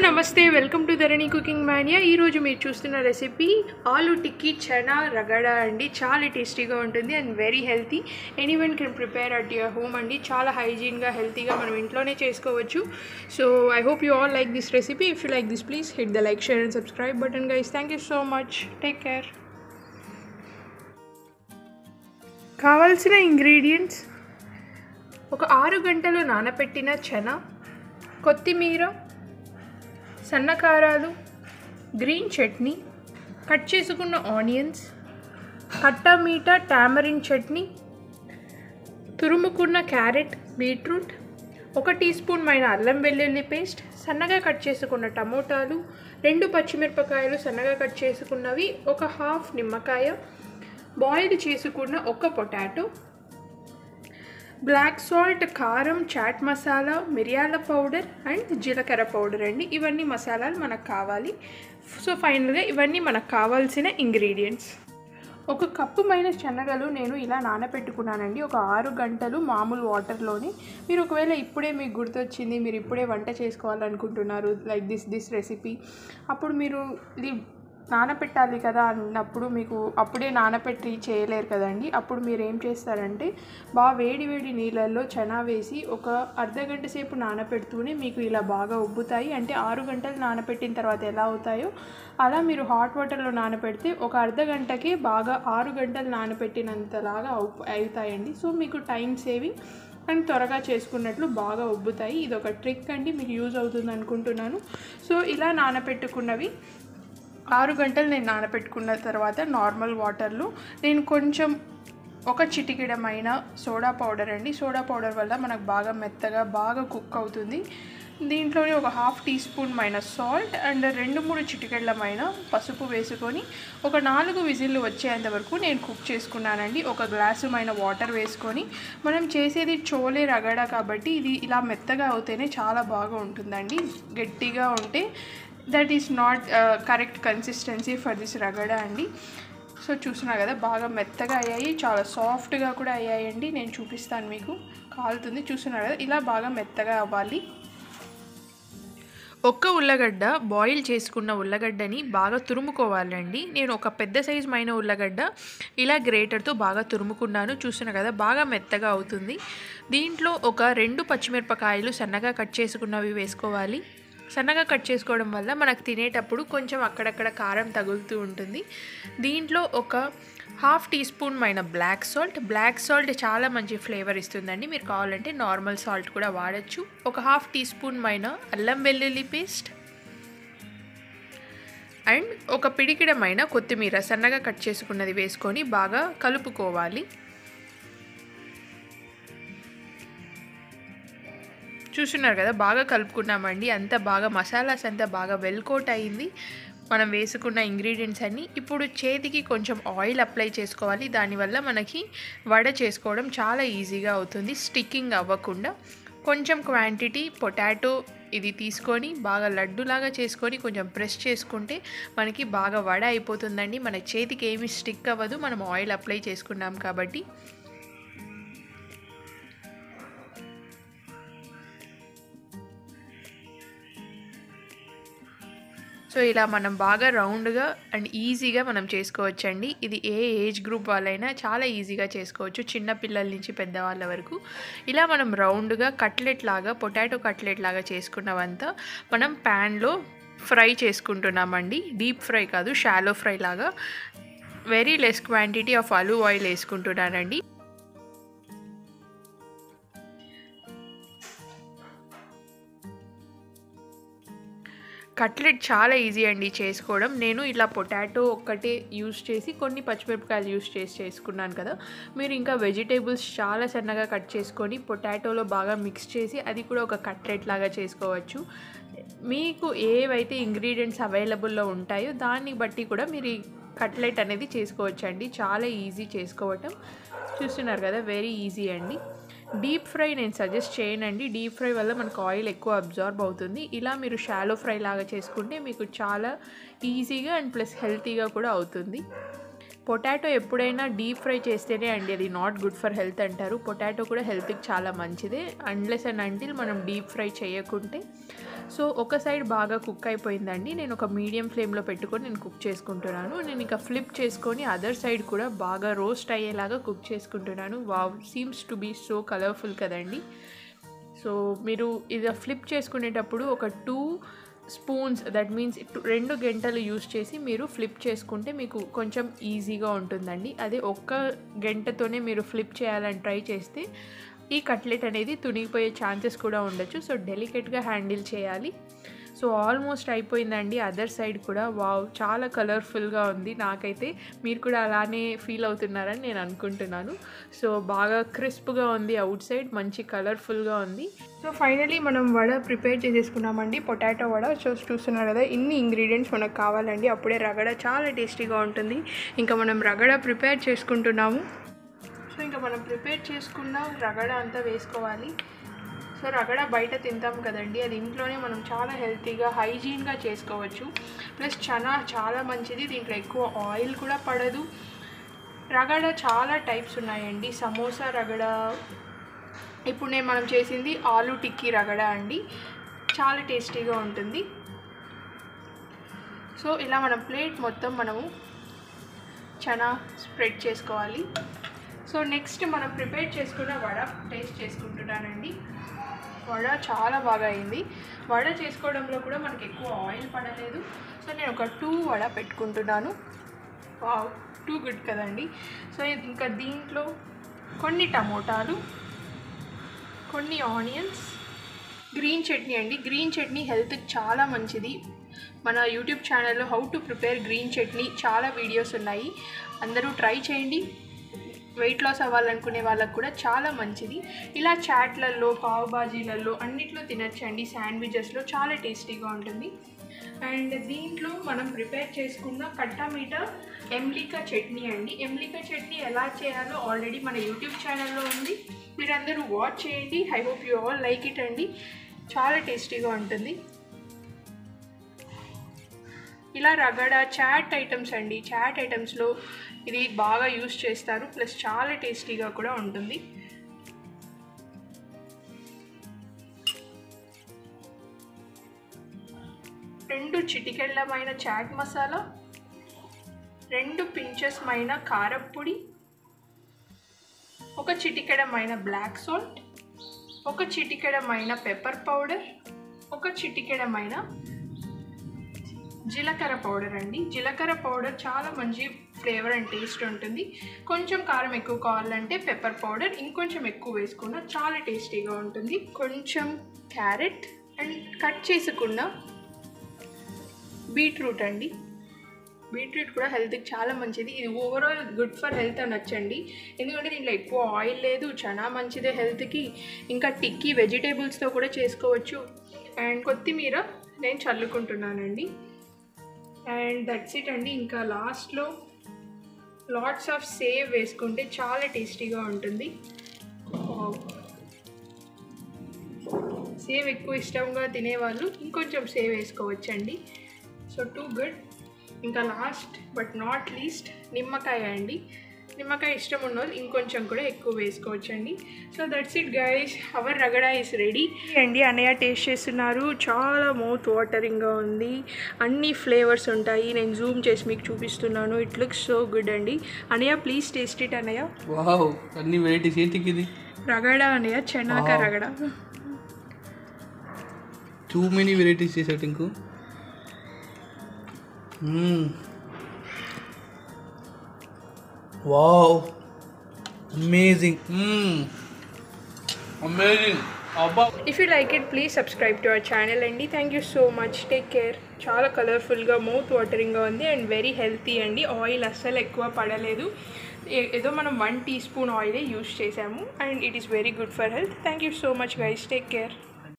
నమస్తే welcome to Dharani cooking mania. ఈరోజు మీరు చూస్తున్న రెసిపీ ఆలూ టిక్కీ చనా రగడా అండి. చాలా టేస్టీగా ఉంటుంది and very healthy. Anyone can prepare at your home అండి. చాలా హైజీన్గా హెల్తీగా మనం ఇంట్లోనే చేసుకోవచ్చు. So I hope you all like this recipe. If you like this please hit the like, share and subscribe button guys. Thank you so much. Take care. కావాల్సిన ingredients: ఒక 6 గంటలు నానబెట్టిన చనా, కొత్తిమీర, సన్నకారాలు, గ్రీన్ చట్నీ, కట్ చేసుకున్న onions, khatta meetha tamarind chutney, తురుముకున్న carrot, beetroot, 1 teaspoon అల్లం వెల్లుల్లి paste, సన్నగా కట్ చేసుకున్న టమోటాలు, 2 పచ్చిమిరపకాయలు సన్నగా కట్ చేసుకున్నవి, 1 హాఫ్ నిమ్మకాయ, బాయిల్ చేసుకున్న 1 పొటాటో, బ్లాక్ సాల్ట్, కారం, చాట్ మసాలా, మిరియాల పౌడర్ అండ్ జీలకర్ర పౌడర్ అండి. ఇవన్నీ మసాలాలు మనకు కావాలి. సో ఫైనల్గా ఇవన్నీ మనకు కావాల్సిన ఇంగ్రీడియంట్స్. 1 కప్పు శనగలు నేను ఇలా నానబెట్టుకున్నానండి. ఒక 6 గంటలు మామూలు వాటర్లోనే. మీరు ఒకవేళ ఇప్పుడే మీకు గుర్తొచ్చింది, మీరు ఇప్పుడే వంట చేసుకోవాలనుకుంటున్నారు లైక్ దిస్ రెసిపీ, అప్పుడు మీరు ఇది నానపెట్టాలి కదా అన్నప్పుడు మీకు అప్పుడే నానపెట్టి చేయలేరు కదండి. అప్పుడు మీరు ఏం చేస్తారంటే బాగా వేడి నీళ్ళల్లో చనా వేసి ఒక అర్ధగంట సేపు నానపెడుతూనే మీకు ఇలా బాగా ఉబ్బుతాయి. అంటే 6 గంటలు నానపెట్టిన తర్వాత ఎలా అవుతాయో అలా మీరు హాట్ వాటర్లో నానపెడితే ఒక అర్ధగంటకే బాగా 6 గంటలు నానపెట్టినంతలాగా అవుతాయండి. సో మీకు టైం సేవింగ్ అండ్ త్వరగా చేసుకున్నట్లు బాగా ఉబ్బుతాయి. ఇది ఒక ట్రిక్ అండి, మీకు యూజ్ అవుతుంది అనుకుంటున్నాను. సో ఇలా నానపెట్టుకున్నవి 6 గంటలు నేను నానబెట్టుకున్న తర్వాత నార్మల్ వాటర్లో నేను కొంచెం 1 చిటికెడమైన సోడా పౌడర్ అండి. సోడా పౌడర్ వల్ల మనకు బాగా మెత్తగా బాగా కుక్ అవుతుంది. దీంట్లోనే 1 half teaspoon salt and 2-3 చిటికెళ్ళమైన పసుపు వేసుకొని ఒక 4 విజిల్లు వచ్చేంత వరకు నేను కుక్ చేసుకున్నానండి. 1 గ్లాసు వాటర్ వేసుకొని, మనం చేసేది చోలే రగడా కాబట్టి ఇది ఇలా మెత్తగా అవుతేనే చాలా బాగా ఉంటుందండి. గట్టిగా ఉంటే that is not correct consistency for this ragda అండి. సో చూస్తున్నారు కదా బాగా మెత్తగా అయ్యాయి, చాలా సాఫ్ట్గా కూడా అయ్యాయండి. నేను చూపిస్తాను, మీకు కాలుతుంది. చూస్తున్నారు కదా ఇలా బాగా మెత్తగా అవ్వాలి. 1 ఉల్లగడ్డ, బాయిల్ చేసుకున్న ఉల్లగడ్డని బాగా తురుముకోవాలండి. నేను ఒక పెద్ద సైజు ఉల్లగడ్డ ఇలా గ్రేటర్తో బాగా తురుముకున్నాను. చూస్తున్నారు కదా బాగా మెత్తగా అవుతుంది. దీంట్లో ఒక 2 పచ్చిమిరపకాయలు సన్నగా కట్ చేసుకున్నవి వేసుకోవాలి. సన్నగా కట్ చేసుకోవడం వల్ల మనకు తినేటప్పుడు కొంచెం అక్కడక్కడ కారం తగులుతూ ఉంటుంది. దీంట్లో ఒక half teaspoon black salt చాలా మంచి ఫ్లేవర్ ఇస్తుందండి. మీరు కావాలంటే నార్మల్ సాల్ట్ కూడా వాడచ్చు. 1 హాఫ్ టీ స్పూన్ అల్లం వెల్లుల్లి పేస్ట్ అండ్ 1 పిడికిడమైన కొత్తిమీర సన్నగా కట్ చేసుకున్నది వేసుకొని బాగా కలుపుకోవాలి. చూస్తున్నారు కదా బాగా కలుపుకున్నామండి. అంతా బాగా మసాలాస్ అంతా బాగా వెల్ కోట్ అయింది మనం వేసుకున్న ఇంగ్రీడియంట్స్ అన్నీ. ఇప్పుడు చేతికి కొంచెం ఆయిల్ అప్లై చేసుకోవాలి. దానివల్ల మనకి వడ చేసుకోవడం చాలా ఈజీగా అవుతుంది, స్టిక్కింగ్ అవ్వకుండా. కొంచెం క్వాంటిటీ పొటాటో ఇది తీసుకొని బాగా లడ్డులాగా చేసుకొని కొంచెం ప్రెస్ చేసుకుంటే మనకి బాగా వడ అయిపోతుందండి. మన చేతికి ఏమి స్టిక్ అవ్వదు, మనం ఆయిల్ అప్లై చేసుకున్నాం కాబట్టి. సో ఇలా మనం బాగా రౌండ్గా అండ్ ఈజీగా మనం చేసుకోవచ్చండి. ఇది ఏ ఏజ్ గ్రూప్ వాళ్ళైనా చాలా ఈజీగా చేసుకోవచ్చు, చిన్న పిల్లల నుంచి పెద్దవాళ్ళ వరకు. ఇలా మనం రౌండ్గా పొటాటో కట్లెట్ లాగా చేసుకున్నవంతా మనం ప్యాన్లో ఫ్రై చేసుకుంటున్నామండి. డీప్ ఫ్రై కాదు, షాలో ఫ్రై లాగా. Very less quantity of olive oil వేసుకుంటున్నానండి. కట్లెట్ చాలా ఈజీ అండి చేసుకోవడం. నేను ఇలా పొటాటో ఒక్కటే యూస్ చేసి కొన్ని పచ్చిమిరపకాయలు యూస్ చేసి చేసుకున్నాను కదా. మీరు ఇంకా వెజిటేబుల్స్ చాలా సన్నగా కట్ చేసుకొని పొటాటోలో బాగా మిక్స్ చేసి అది కూడా ఒక కట్లెట్ లాగా చేసుకోవచ్చు. మీకు ఏవైతే ఇంగ్రీడియంట్స్ అవైలబుల్లో ఉంటాయో దాన్ని బట్టి కూడా మీరు ఈ కట్లెట్ అనేది చేసుకోవచ్చండి. చాలా ఈజీ చేసుకోవటం. చూస్తున్నారు కదా వెరీ ఈజీ అండి. డీప్ ఫ్రై నేను సజెస్ట్ చేయనండి. డీప్ ఫ్రై వల్ల మనకు ఆయిల్ ఎక్కువ అబ్జార్బ్ అవుతుంది. ఇలా మీరు షాలో ఫ్రై లాగా చేసుకుంటే మీకు చాలా ఈజీగా అండ్ ప్లస్ హెల్తీగా కూడా అవుతుంది. పొటాటో ఎప్పుడైనా డీప్ ఫ్రై చేస్తేనే అండి అది నాట్ గుడ్ ఫర్ హెల్త్ అంటారు. పొటాటో కూడా హెల్త్కి చాలా మంచిదే అన్లెస్ అండ్ అంటిల్ మనం డీప్ ఫ్రై చేయకుంటే. సో ఒక సైడ్ బాగా కుక్ అయిపోయిందండి. నేను ఒక మీడియం ఫ్లేమ్లో పెట్టుకొని నేను కుక్ చేసుకుంటున్నాను. నేను ఇంకా ఫ్లిప్ చేసుకొని అదర్ సైడ్ కూడా బాగా రోస్ట్ అయ్యేలాగా కుక్ చేసుకుంటున్నాను. Wow, seems to be so colourful కదండి. సో మీరు ఇది ఫ్లిప్ చేసుకునేటప్పుడు ఒక 2 స్పూన్స్, దట్ మీన్స్ 2 గంటలు యూస్ చేసి మీరు ఫ్లిప్ చేసుకుంటే మీకు కొంచెం ఈజీగా ఉంటుందండి. అదే ఒక్క గంటతోనే మీరు ఫ్లిప్ చేయాలని ట్రై చేస్తే ఈ కట్లెట్ అనేది తునిగిపోయే ఛాన్సెస్ కూడా ఉండొచ్చు. సో డెలికేట్గా హ్యాండిల్ చేయాలి. సో ఆల్మోస్ట్ అయిపోయిందండి అదర్ సైడ్ కూడా. వావ్, చాలా కలర్ఫుల్గా ఉంది. నాకైతే మీరు కూడా అలానే ఫీల్ అవుతున్నారని నేను అనుకుంటున్నాను. సో బాగా క్రిస్ప్గా ఉంది అవుట్ సైడ్, మంచి కలర్ఫుల్గా ఉంది. సో ఫైనలీ మనం వడ ప్రిపేర్ చేసేసుకున్నామండి, పొటాటో వడ. సో చూస్తున్నారు కదా, ఇన్ని ఇంగ్రీడియంట్స్ మనకు కావాలండి, అప్పుడే రగడ చాలా టేస్టీగా ఉంటుంది. ఇంకా మనం రగడ ప్రిపేర్ చేసుకుంటున్నాము. సో ఇంకా మనం ప్రిపేర్ చేసుకున్న రగడ అంతా వేసుకోవాలి. సో రగడ బయట తింటాం కదండి, అది ఇంట్లోనే మనం చాలా హెల్తీగా హైజీన్గా చేసుకోవచ్చు. ప్లస్ చనా చాలా మంచిది, దీంట్లో ఎక్కువ ఆయిల్ కూడా పడదు. రగడ చాలా టైప్స్ ఉన్నాయండి. సమోసా రగడ, ఇప్పుడు మనం చేసింది ఆలూ టిక్కీ రగడ అండి, చాలా టేస్టీగా ఉంటుంది. సో ఇలా మనం ప్లేట్ మొత్తం మనము చనా స్ప్రెడ్ చేసుకోవాలి. సో నెక్స్ట్ మనం ప్రిపేర్ చేసుకున్న వడ టేస్ట్ చేసుకుంటున్నానండి. వడ చాలా బాగా అయింది. వడ చేసుకోవడంలో కూడా మనకి ఎక్కువ ఆయిల్ పడలేదు. సో నేను ఒక 2 వడ పెట్టుకుంటున్నాను. వావ్, 2 గుడ్ కదండి. సో ఇంకా దీంట్లో కొన్ని టమోటాలు, కొన్ని ఆనియన్స్, గ్రీన్ చట్నీ అండి. గ్రీన్ చట్నీ హెల్త్కి చాలా మంచిది. మన యూట్యూబ్ ఛానల్లో how to prepare green chutney చాలా వీడియోస్ ఉన్నాయి, అందరూ ట్రై చేయండి. వెయిట్ లాస్ అవ్వాలనుకునే వాళ్ళకు కూడా చాలా మంచిది. ఇలా చాట్లలో, పావ్ బాజీలలో అన్నిట్లో తినచ్చండి, శాండ్విచెస్లో చాలా టేస్టీగా ఉంటుంది. అండ్ దీంట్లో మనం ప్రిపేర్ చేసుకున్న కట్టా మీఠా ఎంలికా చట్నీ అండి. ఎంలికా చట్నీ ఎలా చేయాలో ఆల్రెడీ మన యూట్యూబ్ ఛానల్లో ఉంది, మీరందరూ వాచ్ చేయండి. I hope you all like it అండి, చాలా టేస్టీగా ఉంటుంది. ఇలా రగడ చాట్ ఐటమ్స్ అండి, చాట్ ఐటమ్స్లో ఇది బాగా యూస్ చేస్తారు. ప్లస్ చాలా టేస్టీగా కూడా ఉంటుంది. రెండు చిటికెళ్ళమైన చాట్ మసాలా, 2 పించెస్మైన కారప్పొడి, 1 చిటికెడమైన బ్లాక్ సాల్ట్, 1 చిటికెడమైన పెప్పర్ పౌడర్, 1 చిటికెడమైన జీలకర్ర పౌడర్ అండి. జీలకర్ర పౌడర్ చాలా మంచి ఫ్లేవర్ అండ్ టేస్ట్ ఉంటుంది. కొంచెం కారం ఎక్కువ కావాలంటే పెప్పర్ పౌడర్ ఇంకొంచెం ఎక్కువ వేసుకున్న చాలా టేస్టీగా ఉంటుంది. కొంచెం క్యారెట్ అండ్ కట్ చేసుకున్న బీట్రూట్ అండి. బీట్రూట్ కూడా హెల్త్కి చాలా మంచిది. ఇది ఓవరాల్ గుడ్ ఫర్ హెల్త్ అనొచ్చండి, ఎందుకంటే దీంట్లో ఎక్కువ ఆయిల్ లేదు, చాలా మంచిదే హెల్త్కి. ఇంకా టిక్కీ వెజిటేబుల్స్తో కూడా చేసుకోవచ్చు. అండ్ కొత్తిమీర నేను చల్లుకుంటున్నానండి. అండ్ దట్స్ ఇట్ అండి. ఇంకా లాస్ట్లో లాట్స్ ఆఫ్ సేవ్ వేసుకుంటే చాలా టేస్టీగా ఉంటుంది. సేవ్ ఎక్కువ ఇష్టంగా తినేవాళ్ళు ఇంకొంచెం సేవ్ వేసుకోవచ్చండి. So 2 good. ఇంకా లాస్ట్ బట్ నాట్ లీస్ట్ నిమ్మకాయ అండి. నిమ్మకాయ ఇష్టం ఉన్న వాళ్ళు ఇంకొంచెం కూడా ఎక్కువ వేసుకోవచ్చండి. So that's it guys, our ragda is ready అండి. అన్నయ్య టేస్ట్ చేస్తున్నారు, చాలా మౌత్ వాటరింగ్గా ఉంది, అన్ని ఫ్లేవర్స్ ఉంటాయి. నేను జూమ్ చేసి మీకు చూపిస్తున్నాను. ఇట్ లుక్స్ సో గుడ్ అండి. అన్నయ్య ప్లీజ్ టేస్ట్ ఇట్ అన్నయ్య. వావ్, అన్ని వెరైటీస్. ఏంటికి ఇది? రగడా అన్నయ్య, చెనాక రగడా. టూ మెనీ వెరైటీస్ చేసాడు ఇంకో. Wow, amazing. Amazing. If you like it, please subscribe to our channel అండి. Thank you so much, take care. చాలా కలర్ఫుల్గా మౌత్ వాటరింగ్గా ఉంది అండ్ వెరీ హెల్తీ అండి. ఆయిల్ అస్సలు ఎక్కువ పడలేదు, ఏదో మనం 1 టీ స్పూన్ ఆయిలే యూస్ చేసాము and it is very good for health. Thank you so much guys, take care.